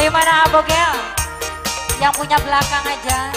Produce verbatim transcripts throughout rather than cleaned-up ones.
Gimana Abogel? Yang punya belakang aja.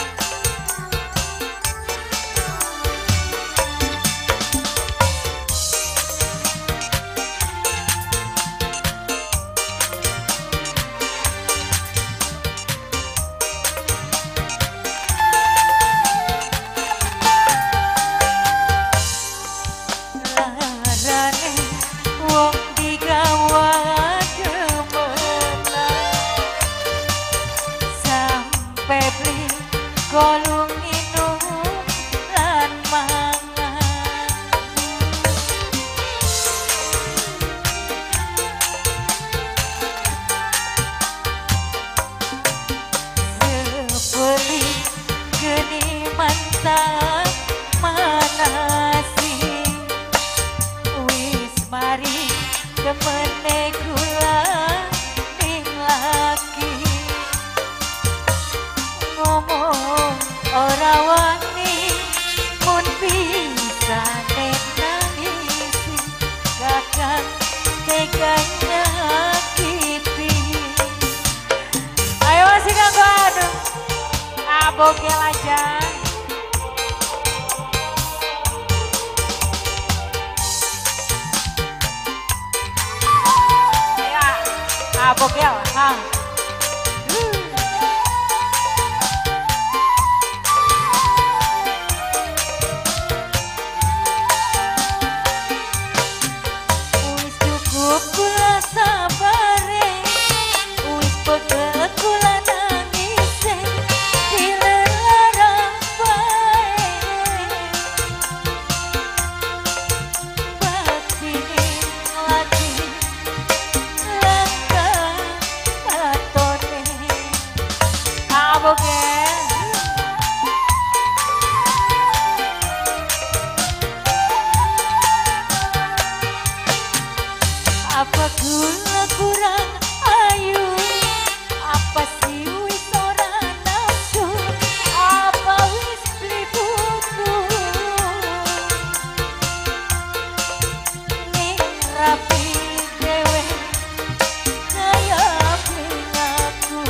Golong minum lan mangan sebeli geni mantap manasi wis mari demene kula ning laki ngomong ora wani mun bisa nangisi kakang teganya kiti. Ayo masih kanggo anu Abogel aja. Ya Abogel ha. Apa gula kurang ayu, apa sih wis ora nafsu, apa wis beli buku ning rapi dewe kaya pingaku.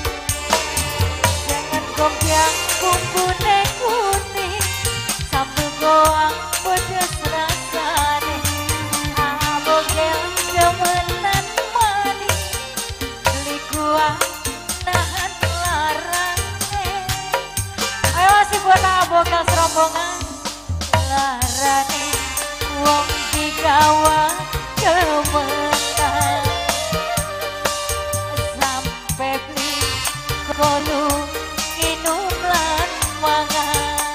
Jangan gombang bumbune kuning sambel goang pedes rasane. Abogel demenan manis beli gua nahan larang. Ayo masih buat Abogel serombongan larane wong digawa kemenang sampai beli kolu minum lan mangan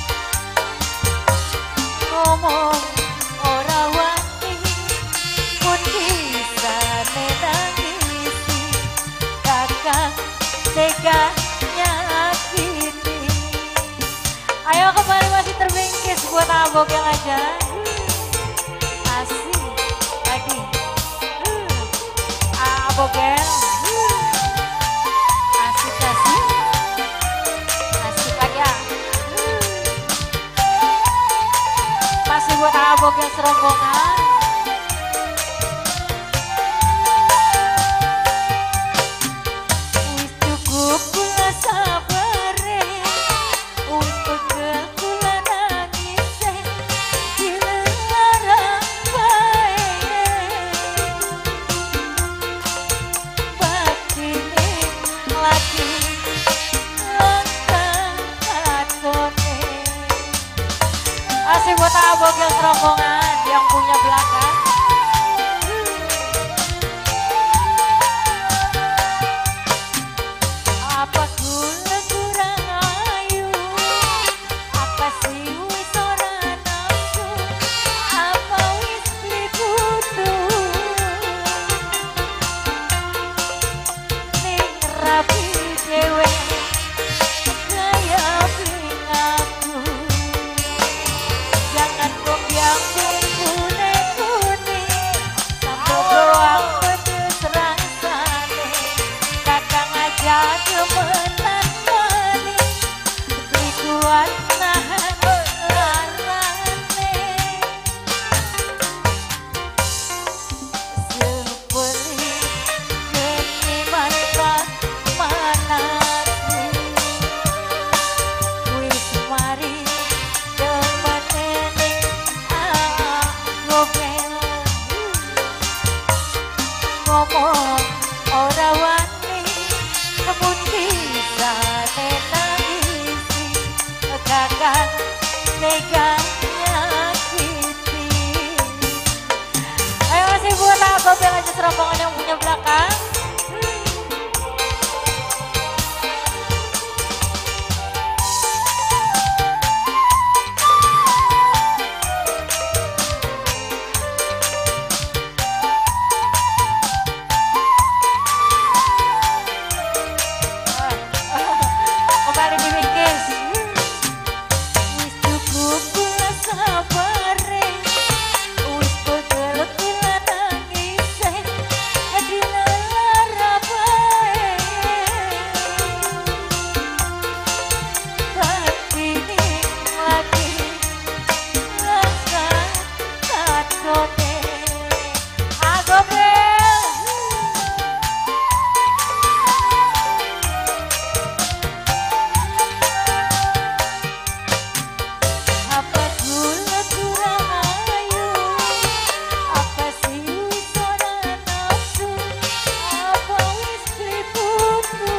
ngomong ora wani pun bisa menangisi kakak teganya kini. Ayo kembali masih terbingkis buat Abogel aja. Asik lagi uh, Abogel uh, asik asik asik lagi ya. uh. Masih buat Abogel serombongan. Wis cukup kula sabare, wis pegel kula nangise, dilarang bae. Batine lagi langkah katone. Asik buat Abogel serombongan yang punya belakang. Apa gula kurang ayu, apa sih wis ora nafsu, apa wis beli butuh ning rapi dewe kaya pingaku. Jangan gombang ngomong ora wani kemuti sane nangisi kakak tega nyakiti. Ayo masih buat aku bel aja serombongan yang punya belakang. Kembali di Bingkis. Wis cukup kula sabare, wis pegel kula nangise, adina lara bae. Batini lagi rasa katone. Agobel. Apa gula kurang ayu, apa sih wis ora nafsu, apa wis kliputu.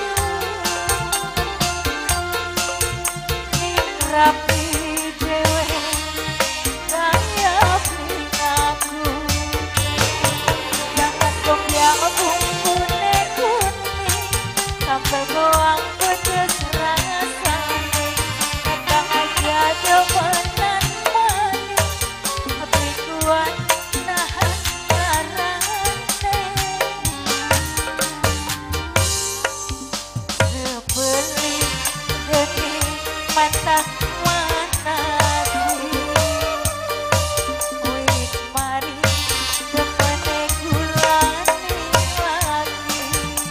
Ning rapi dhewe kaya aku. Jangan goyang bumbunya kuning, sambal goang pedes rasane. Kadang aja demenan manis, tapi kuat nahan larane. Sebeli geni mantap manasi, wis mari temene gulani lagi.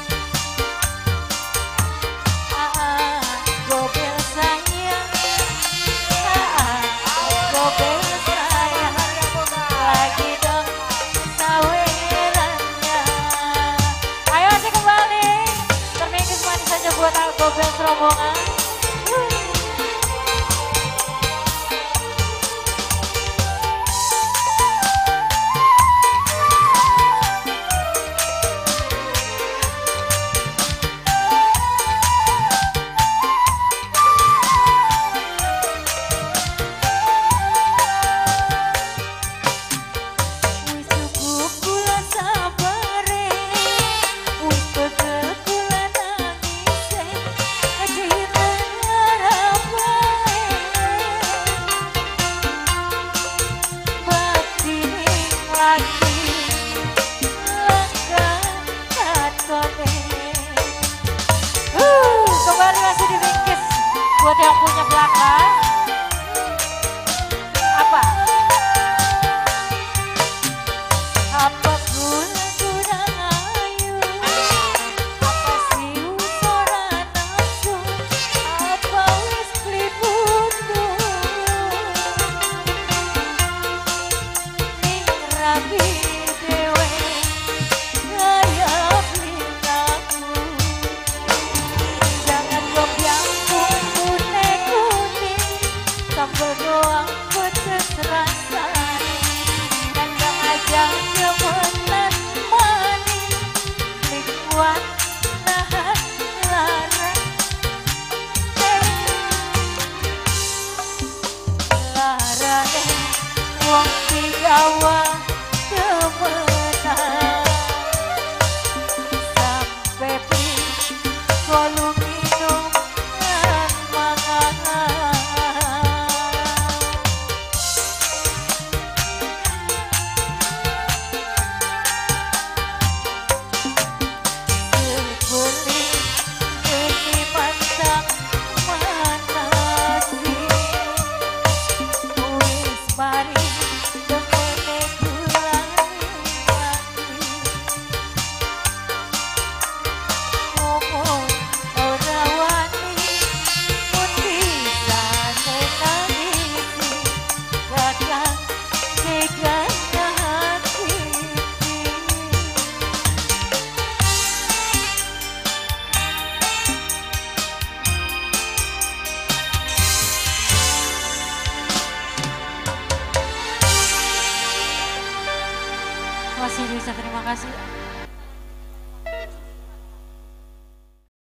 Ah, gobel sayang, ah, gobel sayang, lagi dong sawerannya. Ayo masih kembali, termingkis manis saja buat aku gobel serombongan. Wis cukup kula sabare, wis pegel kula nangise, adina lara bae. Batini lagi langkah katone. Uh, kembali masih di Bingkis buat yang punya belakang. Apa? Apa gula kurang ayu, apa sih wis ora nafsu, apa wis kliputu. Ning rapi dhewe kaya blinaku. Jangan goyang bumbunya kuning, sambal doang pedes rasane. Kadang aja demenan manis, tapi kuat nahan larane. Larane wong digawa demenan, sampe pi kolu minum lan mangan. Sebeli geni mantap manasi, wis mari temene gulani lagi. Ngomong ora wani, mun bisane nangisi, kadang tega nyakiti. Masih bisa, terima kasih.